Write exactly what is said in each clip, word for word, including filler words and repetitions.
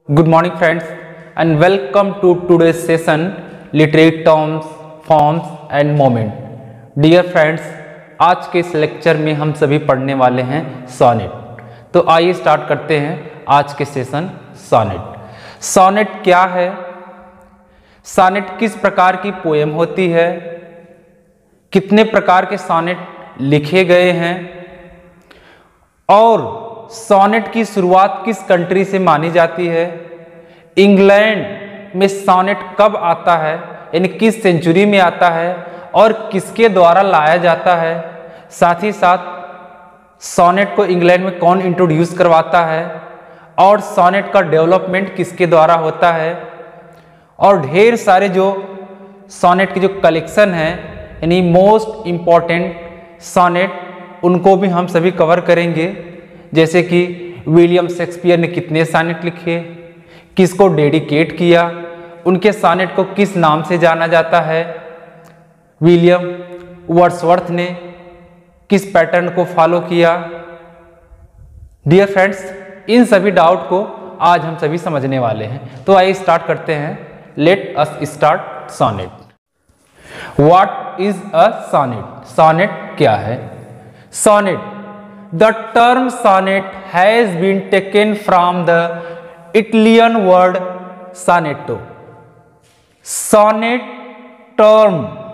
Good morning friends and welcome to today's session literary terms, forms and moment. Dear friends, आज के इस lecture में हम सभी पढ़ने वाले हैं सोनेट। तो आइए स्टार्ट करते हैं आज के सेशन सोनेट। सोनेट क्या है? सोनेट किस प्रकार की पोएम होती है? कितने प्रकार के सोनेट लिखे गए हैं? और सोनेट की शुरुआत किस कंट्री से मानी जाती है? इंग्लैंड में सोनेट कब आता है, यानी किस सेंचुरी में आता है और किसके द्वारा लाया जाता है? साथ ही साथ सोनेट को इंग्लैंड में कौन इंट्रोड्यूस करवाता है और सोनेट का डेवलपमेंट किसके द्वारा होता है? और ढेर सारे जो सोनेट की जो कलेक्शन है, यानी मोस्ट इम्पॉर्टेंट सोनेट, उनको भी हम सभी कवर करेंगे। जैसे कि विलियम शेक्सपियर ने कितने सोनेट लिखे, किसको डेडिकेट किया, उनके सोनेट को किस नाम से जाना जाता है, विलियम वर्ड्सवर्थ ने किस पैटर्न को फॉलो किया। डियर फ्रेंड्स, इन सभी डाउट को आज हम सभी समझने वाले हैं। तो आइए स्टार्ट करते हैं। Let us start sonnet. What is a sonnet? Sonnet क्या है? Sonnet, the term sonnet has been taken from the Italian word sonetto. Sonnet term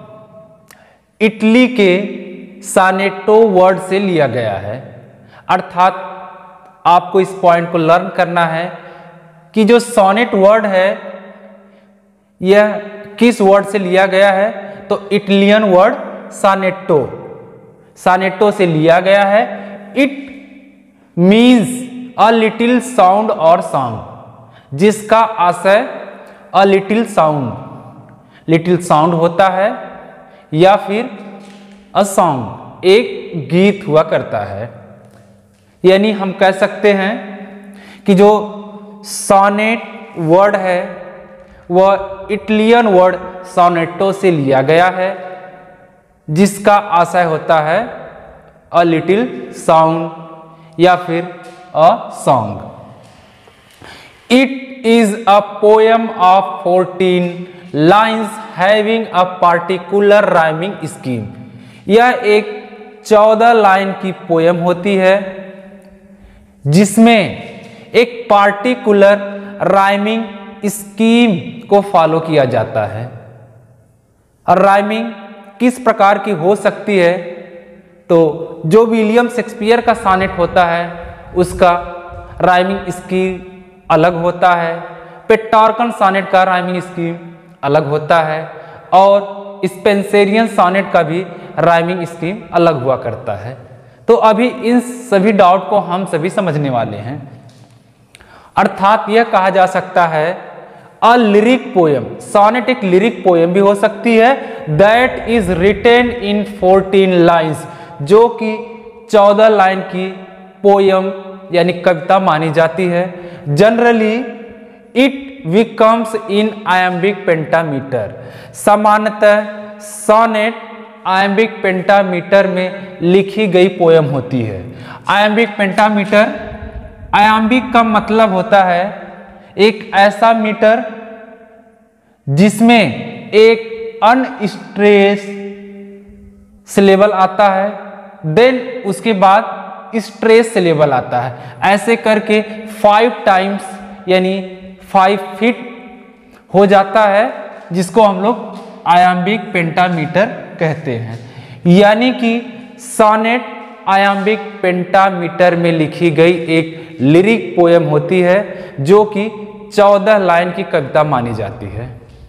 Italy के sonetto वर्ड से लिया गया है। अर्थात आपको इस पॉइंट को लर्न करना है कि जो सोनेट वर्ड है यह किस वर्ड से लिया गया है। तो इटालियन वर्ड sonetto, sonetto से लिया गया है। It means a little sound और सॉन्ग, जिसका आशय a little sound, little sound होता है या फिर अ सॉन्ग, एक गीत हुआ करता है। यानी हम कह सकते हैं कि जो सोनेट वर्ड है वह इटालियन वर्ड सोनेटो से लिया गया है, जिसका आशय होता है अ लिटिल साउंड या फिर a song. It is a poem of fourteen lines having a particular rhyming scheme. यह एक चौदह लाइन की पोएम होती है जिसमें एक पार्टिकुलर राइमिंग स्कीम को फॉलो किया जाता है। और राइमिंग किस प्रकार की हो सकती है? तो जो विलियम शेक्सपियर का सोनेट होता है उसका राइमिंग स्कीम अलग होता है, पेट्रार्कन सोनेट का राइमिंग स्कीम अलग होता है और स्पेंसरियन सोनेट का भी राइमिंग स्कीम अलग हुआ करता है। तो अभी इन सभी डाउट को हम सभी समझने वाले हैं। अर्थात यह कहा जा सकता है अ लिरिक पोएम, सोनेट एक लिरिक पोएम भी हो सकती है, that is written in fourteen lines, जो कि चौदह लाइन की पोयम यानी कविता मानी जाती है। Generally it becomes in iambic pentameter. सामान्यतः सोनेट आयम्बिक पेंटामीटर में लिखी गई पोयम होती है। आयम्बिक पेंटामीटर, आयम्बिक का मतलब होता है एक ऐसा मीटर जिसमें एक अनस्ट्रेस सिलेबल आता है, देन उसके बाद स्ट्रेस सिलेबल आता है। ऐसे करके फाइव टाइम्स यानी फाइव फीट हो जाता है, जिसको हम लोग आयम्बिक पेंटामीटर कहते हैं। यानी कि सोनेट आयम्बिक पेंटामीटर में लिखी गई एक लिरिक पोएम होती है जो कि चौदह लाइन की कविता मानी जाती है।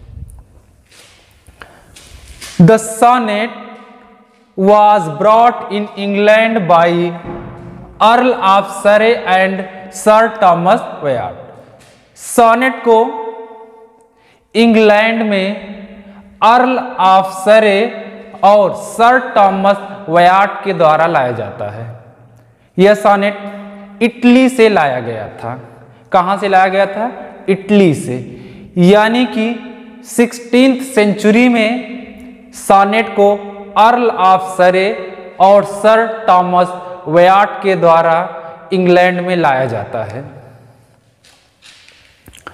The sonnet was brought in England by Earl of Surrey and Sir Thomas Wyatt। Sonnet को इंग्लैंड में अर्ल ऑफ सरे और सर थॉमस वयाट के द्वारा लाया जाता है। यह सोनेट इटली से लाया गया था। कहाँ से लाया गया था? इटली से। यानी कि सिक्सटीन्थ सेंचुरी में सोनेट को अर्ल ऑफ सरे और सर थॉमस वयाट के द्वारा इंग्लैंड में लाया जाता है।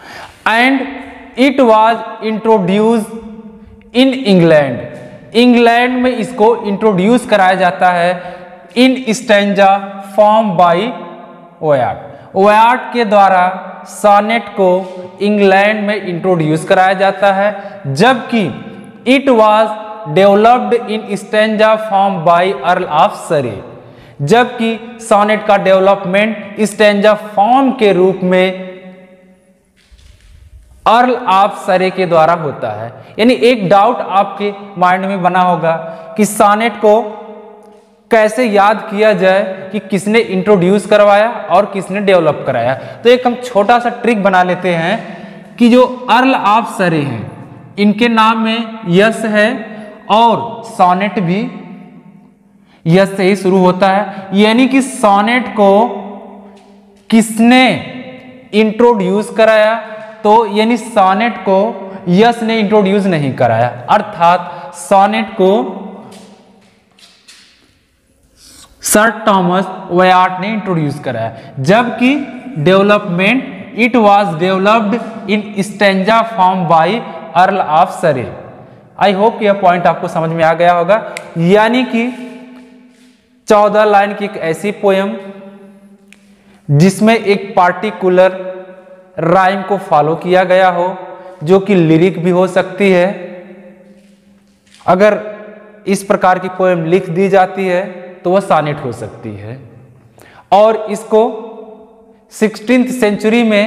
And it was introduce in England. England में इसको इंट्रोड्यूस कराया जाता है in stanza form by Wyatt. Wyatt के द्वारा सॉनेट को इंग्लैंड में इंट्रोड्यूस कराया जाता है, जबकि it was developed in stanza form by earl of Surrey. जबकि सॉनेट का डेवलपमेंट स्टैंजा फॉर्म के रूप में अर्ल ऑफ सरे के द्वारा होता है। यानी एक डाउट आपके माइंड में बना होगा कि सॉनेट को कैसे याद किया जाए कि किसने इंट्रोड्यूस करवाया और किसने डेवलप कराया। तो एक हम छोटा सा ट्रिक बना लेते हैं कि जो अर्ल ऑफ सरे हैं इनके नाम में यस है और सॉनेट भी यस से ही शुरू होता है, यानी कि सॉनेट को किसने इंट्रोड्यूस कराया, तो यानी सॉनेट को यस ने इंट्रोड्यूस नहीं कराया, अर्थात सॉनेट को सर थॉमस वयाट ने इंट्रोड्यूस कराया। जबकि development it was developed in stanza form by earl of Surrey. I hope यह पॉइंट आपको समझ में आ गया होगा। यानी कि चौदह लाइन की एक ऐसी पोयम जिसमें एक पार्टिकुलर राइम को फॉलो किया गया हो, जो कि लिरिक भी हो सकती है। अगर इस प्रकार की पोयम लिख दी जाती है तो वह सॉनेट हो सकती है। और इसको सिक्सटीन्थ सेंचुरी में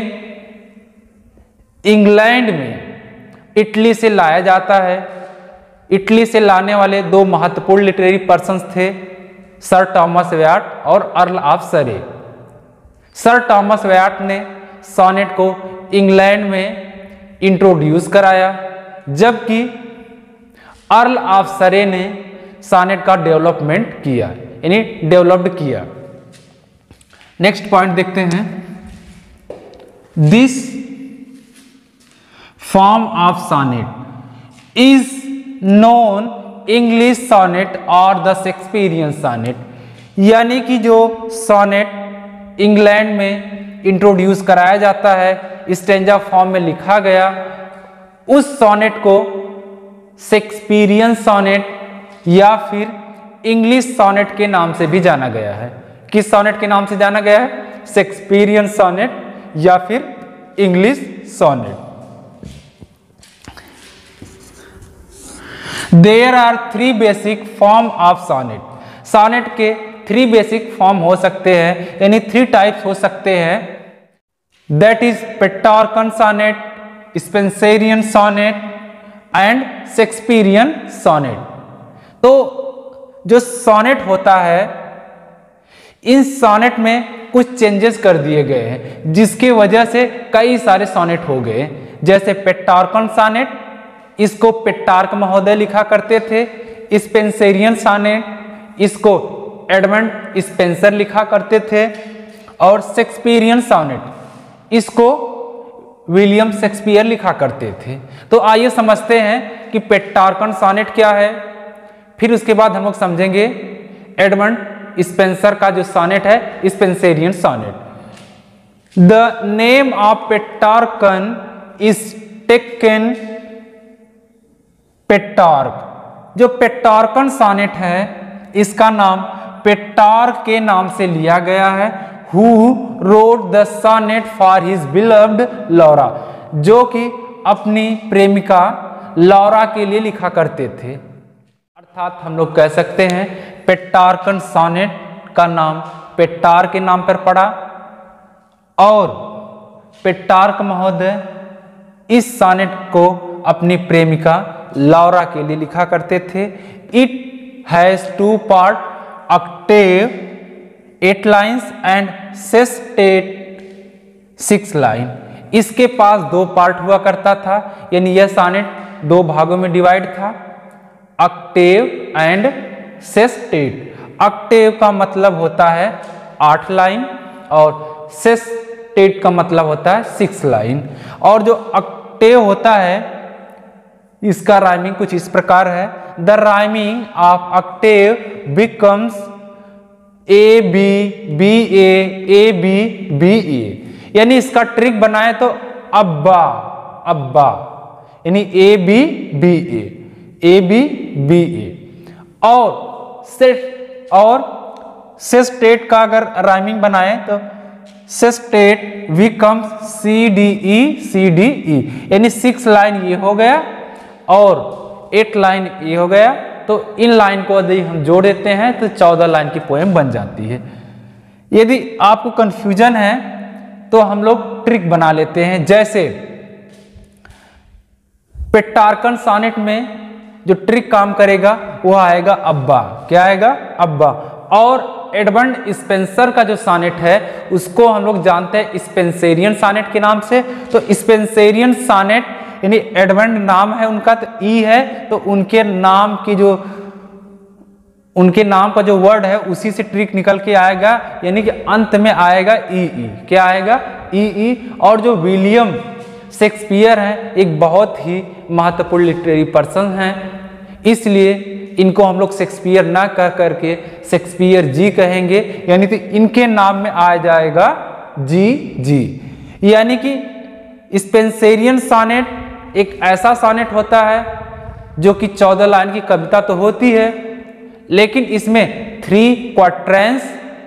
इंग्लैंड में इटली से लाया जाता है। इटली से लाने वाले दो महत्वपूर्ण लिटरेरी पर्सन्स थे, सर थॉमस वयाट और earl of Surrey. Sir Thomas Wyatt ने सॉनेट को इंग्लैंड में इंट्रोड्यूस कराया, जबकि अर्ल ऑफ सरे ने सॉनेट का डेवलपमेंट किया, यानी डेवलप्ड किया। नेक्स्ट पॉइंट देखते हैं। This form of sonnet is known English sonnet और द शेक्सपियरियन सॉनेट। यानी कि जो सॉनेट इंग्लैंड में इंट्रोड्यूस कराया जाता है, स्टैंजा फॉर्म में लिखा गया, उस सॉनेट को शेक्सपियरियन सॉनेट या फिर इंग्लिश सॉनेट के नाम से भी जाना गया है। किस सॉनेट के नाम से जाना गया है? शेक्सपियरियन सॉनेट या फिर English sonnet. There are three basic form of sonnet. Sonnet के थ्री बेसिक फॉर्म हो सकते हैं, यानी थ्री टाइप्स हो सकते हैं। That is Petrarchan sonnet, Spenserian sonnet and Shakespearean sonnet. तो जो सॉनेट होता है, इन सॉनेट में कुछ चेंजेस कर दिए गए हैं, जिसकी वजह से कई सारे सॉनेट हो गए। जैसे पेट्रार्कन सॉनेट, इसको पेट्रार्क महोदय लिखा करते थे। स्पेंसरियन सॉनेट, इसको एडमंड स्पेंसर लिखा करते थे। और शेक्सपियरियन सॉनेट, इसको विलियम शेक्सपियर लिखा करते थे। तो आइए समझते हैं कि पेट्रार्कन सॉनेट क्या है, फिर उसके बाद हम लोग समझेंगे एडमंड स्पेंसर का जो सॉनेट है, Spenserian sonnet. The name of Petrarchan is taken Petrarch. जो पेट्रार्कन सॉनेट है, इसका नाम पेट्रार्क के नाम से लिया गया है, who wrote the sonnet for his beloved Laura, जो कि अपनी प्रेमिका लौरा के लिए लिखा करते थे। अर्थात हम लोग कह सकते हैं पेट्रार्कन सॉनेट का नाम पेट्रार्क के नाम पर पड़ा, और पेट्रार्क महोदय इस सॉनेट को अपनी प्रेमिका लौरा के लिए लिखा करते थे। It has two part, octave eight lines and sestet six line. इसके पास दो पार्ट हुआ करता था, यानी यह सॉनेट दो भागों में डिवाइड था, ऑक्टेव एंड सेस्टेट। ऑक्टेव का मतलब होता है आठ लाइन और सेस्टेट का मतलब होता है सिक्स लाइन। और जो ऑक्टेव होता है, इसका राइमिंग कुछ इस प्रकार है। The rhyming of octave becomes A B B A A B B A. यानी इसका ट्रिक बनाए तो अब्बा अब्बा, यानी A B B A, A B B A. और सेट और सेस्टेट का अगर राइमिंग बनाए तो sestet becomes C D E C D E, यानी सिक्स लाइन ये हो गया और एट लाइन ये हो गया। तो इन लाइन को यदि हम जोड़ देते हैं तो चौदह लाइन की पोएम बन जाती है। यदि आपको कंफ्यूजन है तो हम लोग ट्रिक बना लेते हैं। जैसे पेट्रार्कन सॉनेट में जो ट्रिक काम करेगा वो आएगा अब्बा, क्या आएगा? अब्बा। और एडमंड स्पेंसर का जो सॉनेट है उसको हम लोग जानते हैं स्पेंसेरियन सॉनेट के नाम से। तो स्पेंसेरियन सॉनेट यानी एडमंड नाम है उनका तो ई है, तो उनके नाम की जो उनके नाम का जो वर्ड है उसी से ट्रिक निकल के आएगा, यानी कि अंत में आएगा ई ई, क्या आएगा? ई ई। और जो विलियम शेक्सपियर हैं एक बहुत ही महत्वपूर्ण लिटरेरी पर्सन हैं, इसलिए इनको हम लोग शेक्सपियर ना कह करके शेक्सपियर जी कहेंगे, यानी कि इनके नाम में आ जाएगा जी जी। यानी कि स्पेंसेरियन सॉनेट एक ऐसा सॉनेट होता है जो कि चौदह लाइन की कविता तो होती है, लेकिन इसमें थ्री क्वाट्रेंस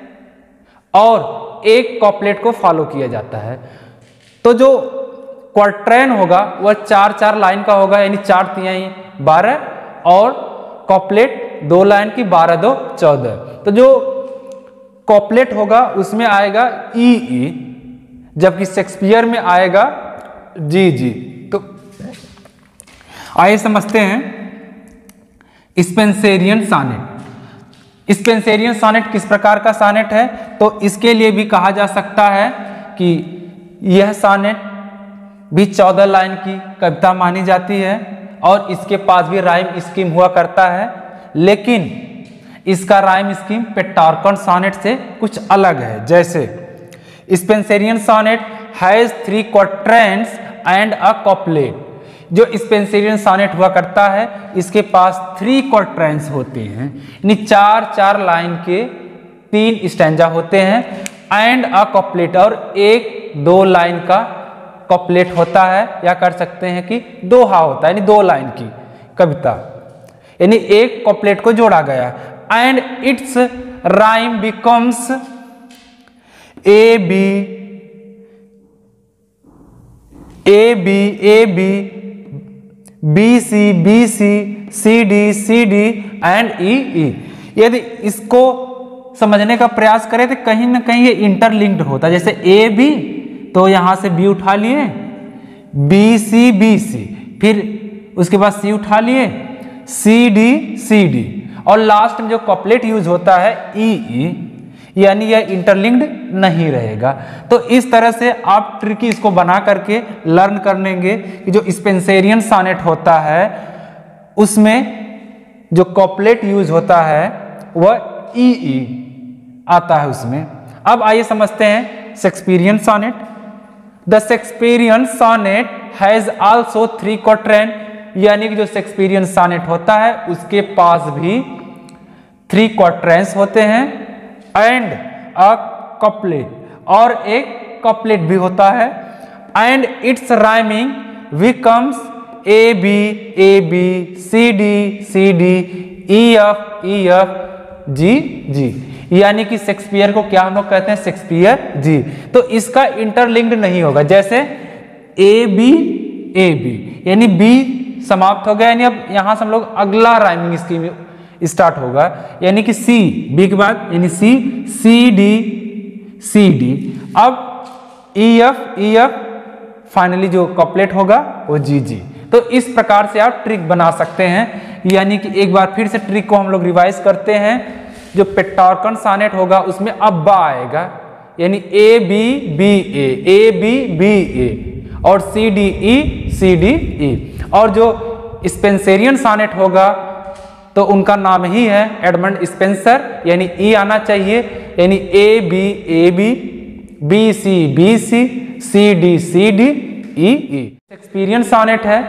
और एक कॉपलेट को फॉलो किया जाता है। तो जो क्वाट्रेन होगा वह चार चार लाइन का होगा, यानी चार तिहाई बारह, और कॉपलेट दो लाइन की, बारह दो चौदह। तो जो कॉपलेट होगा उसमें आएगा ई ई, जबकि शेक्सपियर में आएगा जी जी। तो आइए समझते हैं स्पेंसेरियन सॉनेट। स्पेंसेरियन सॉनेट किस प्रकार का सॉनेट है? तो इसके लिए भी कहा जा सकता है कि यह सॉनेट भी चौदह लाइन की कविता मानी जाती है और इसके पास भी राइम स्कीम हुआ करता है, लेकिन इसका राइम स्कीम पेट्रार्कन सॉनेट से कुछ अलग है। जैसे Spenserian sonnet has three quatrains and a couplet. जो स्पेंसेरियन सॉनेट हुआ करता है इसके पास थ्री क्वाट्रेंस होते हैं, यानी चार चार लाइन के तीन स्टैंजा होते हैं, एंड अ कॉपलेट, और एक दो लाइन का कॉपलेट होता है, या कर सकते हैं कि दोहा होता है, यानी दो लाइन की कविता, यानी एक कॉपलेट को जोड़ा गया। And its rhyme becomes A B A B A B B C B C C D C D and E E. यदि इसको समझने का प्रयास करें तो कहीं ना कहीं ये इंटरलिंक्ड होता है। जैसे ए बी तो यहां से बी उठा लिए, बी सी बी सी, फिर उसके बाद सी उठा लिए, सी डी सी डी, और लास्ट में जो कॉपलेट यूज होता है ई ई, यानी यह इंटरलिंक्ड नहीं रहेगा। तो इस तरह से आप ट्रिकी इसको बना करके लर्न कर लेंगे कि जो स्पेंसेरियन सॉनेट होता है उसमें जो कॉपलेट यूज होता है वह ई ई आता है उसमें। अब आइए समझते हैं Shakespearean sonnet. The Shakespearean sonnet has also three quatrain, यानी कि जो शेक्सपियरियन सॉनेट होता है उसके पास भी थ्री क्वाट्रेंस होते हैं, एंड अ कपलेट, और एक कपलेट भी होता है। And its rhyming becomes A B A B C D C D E F E F G G, यानी कि शेक्सपियर को क्या हम लोग कहते हैं? शेक्सपियर जी। तो इसका इंटरलिंक्ड नहीं होगा। जैसे ए बी ए बी, यानी बी समाप्त हो गया, यानी अब यहां से हम लोग अगला राइमिंग स्कीम स्टार्ट होगा, यानी कि सी बी के बाद यानी सी सी डी सी डी, अब E F E F, finally जो कॉपलेट होगा वो जी जी। तो इस प्रकार से आप ट्रिक बना सकते हैं, यानी कि एक बार फिर से ट्रिक को हम लोग रिवाइज करते हैं। जो पेट्रार्कन सॉनेट होगा उसमें अब्बा आएगा, यानी A B B A, A B B A, और C D E C D ई। और जो स्पेंसेरियन सॉनेट होगा तो उनका नाम ही है एडमंड स्पेंसर, यानी ई आना चाहिए, यानी A B A B, B C B C, C D C D E E. Shakespearean sonnet है,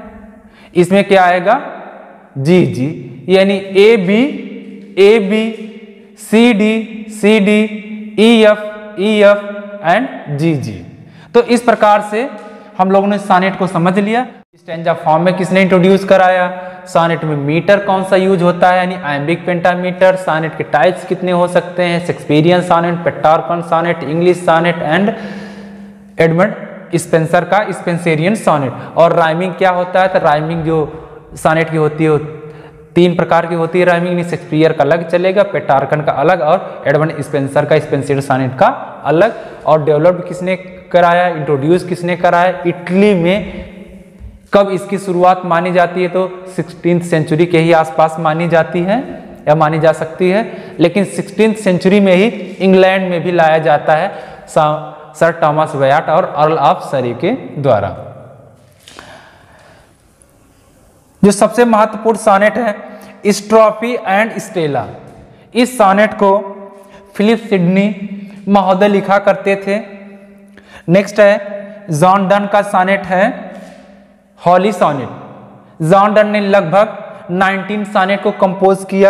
इसमें क्या आएगा? जी जी, यानी A B A B C D C D E F E F and G G. तो इस प्रकार से हम लोगों ने सोनेट को समझ लिया। स्टैंजा फॉर्म में किसने इंट्रोड्यूस कराया, सोनेट में मीटर कौन सा यूज होता है यानी आयम्बिक पेंटामीटर, सोनेट के टाइप्स कितने हो सकते हैं, Shakespearean sonnet, Petrarchan sonnet, English sonnet and Edmund Spenser का स्पेंसेरियन सोनेट। और राइमिंग क्या होता है, तो राइमिंग जो सोनेट की होती है तीन प्रकार की होती है राइमिंग, शेक्सपियर का अलग चलेगा, पेट्रार्कन का अलग और एडमंड स्पेंसर का स्पेंसेरियन सोनेट का अलग। और डेवलप किसने कराया, इंट्रोड्यूस किसने कराया, इटली में। कब इसकी शुरुआत मानी जाती है, तो सिक्सटीन्थ सेंचुरी के ही आसपास मानी जाती है या मानी जा सकती है, लेकिन सिक्सटीन्थ सेंचुरी में ही इंग्लैंड में भी लाया जाता है सर थॉमस व्याट और अर्ल ऑफ सरी के द्वारा। जो सबसे महत्वपूर्ण सोनेट है स्ट्रॉफी एंड स्टेला, इस सोनेट को फिलिप सिडनी महोदय लिखा करते थे। नेक्स्ट है जॉन डन का सोनेट है हॉली सोनेट। जॉन डन ने लगभग उन्नीस सोनेट को कंपोज किया।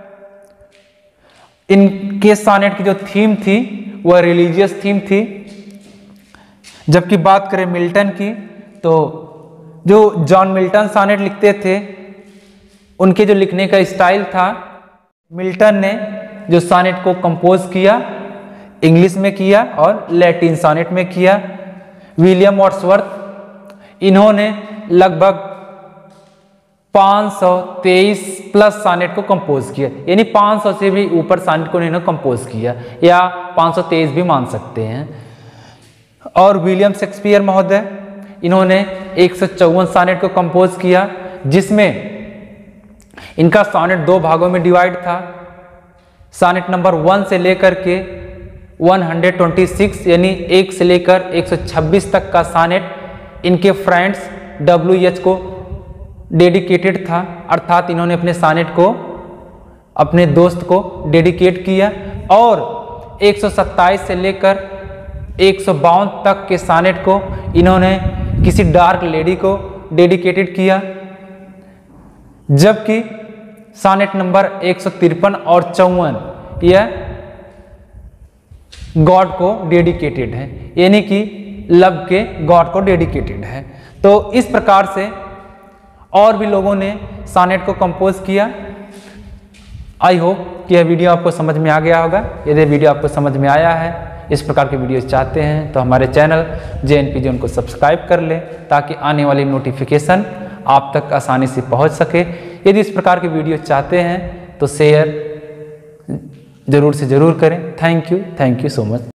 इनके सोनेट की जो थीम थी वह रिलीजियस थीम थी। जबकि बात करें मिल्टन की, तो जो जॉन मिल्टन सोनेट लिखते थे उनके जो लिखने का स्टाइल था, मिल्टन ने जो सोनेट को कंपोज किया इंग्लिश में किया और लैटिन सोनेट में किया। विलियम वर्ड्सवर्थ इन्होंने लगभग पाँच सौ तेईस प्लस सोनेट को कंपोज किया, यानी पाँच सौ से भी ऊपर सोनेट को इन्होंने कंपोज किया या पाँच सौ तेईस भी मान सकते हैं। और विलियम शेक्सपियर महोदय इन्होंने एक सौ चौवन सोनेट को कंपोज किया, जिसमें इनका सोनेट दो भागों में डिवाइड था। सोनेट नंबर वन से लेकर के एक सौ छब्बीस यानी एक से लेकर एक सौ छब्बीस तक का सोनेट इनके फ्रेंड्स डब्ल्यू एच को डेडिकेटेड था, अर्थात इन्होंने अपने सोनेट को अपने दोस्त को डेडिकेट किया। और एक सौ सत्ताईस से लेकर एक सौ बावन तक के सोनेट को इन्होंने किसी डार्क लेडी को डेडिकेटेड किया। जबकि सोनेट नंबर एक सौ तिरपन और चौवन यह गॉड को डेडिकेटेड है, यानी कि लव के गॉड को डेडिकेटेड है। तो इस प्रकार से और भी लोगों ने सोनेट को कंपोज किया। आई होप कि यह वीडियो आपको समझ में आ गया होगा। यदि वीडियो आपको समझ में आया है, इस प्रकार के वीडियोस चाहते हैं, तो हमारे channel J N P zone को सब्सक्राइब कर लें ताकि आने वाली नोटिफिकेशन आप तक आसानी से पहुंच सके। यदि इस प्रकार के वीडियो चाहते हैं तो शेयर जरूर से जरूर करें। Thank you thank you so much.